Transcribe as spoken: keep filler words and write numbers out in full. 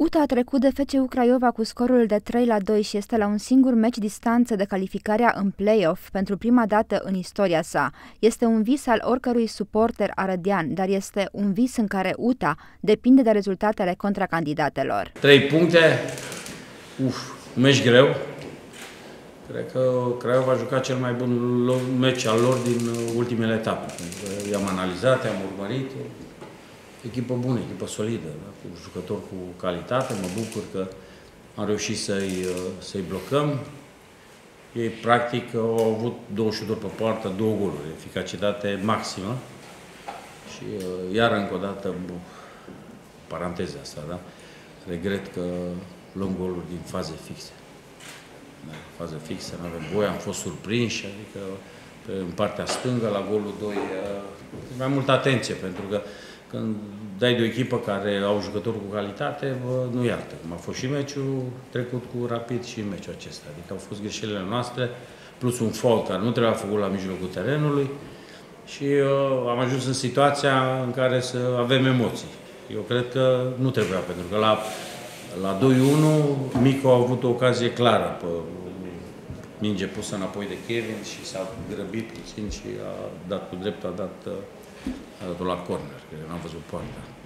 U T A a trecut de F C U Craiova cu scorul de trei la doi și este la un singur meci distanță de calificarea în play-off pentru prima dată în istoria sa. Este un vis al oricărui suporter arădean, dar este un vis în care U T A depinde de rezultatele contracandidatelor. Trei puncte, uf, un meci greu. Cred că Craiova a jucat cel mai bun meci al lor din ultimele etape. I-am analizat, i-am urmărit. Echipă bună, echipă solidă, da? Cu jucători cu calitate. Mă bucur că am reușit să-i să-i blocăm. Ei, practic, au avut două șuturi pe poartă, două goluri, eficacitate maximă. Și iar încă o dată, paranteza asta, da? Regret că luăm goluri din faze fixe. Da, fază fixă, nu avem voie, am fost surprinși, adică pe, în partea stângă, la golul doi, mai multă atenție, pentru că când dai de o echipă care au jucători cu calitate, nu iartă. Cum a fost și meciul trecut cu Rapid și meciul acesta. Adică au fost greșelile noastre, plus un fault care nu trebuia făcut la mijlocul terenului și uh, am ajuns în situația în care să avem emoții. Eu cred că nu trebuia, pentru că la La doi unu, Mico a avut o ocazie clară pe minge pusă înapoi de Kevin și s-a grăbit puțin și a dat cu dreptul, a dat, a dat la corner, că n-am văzut poarta.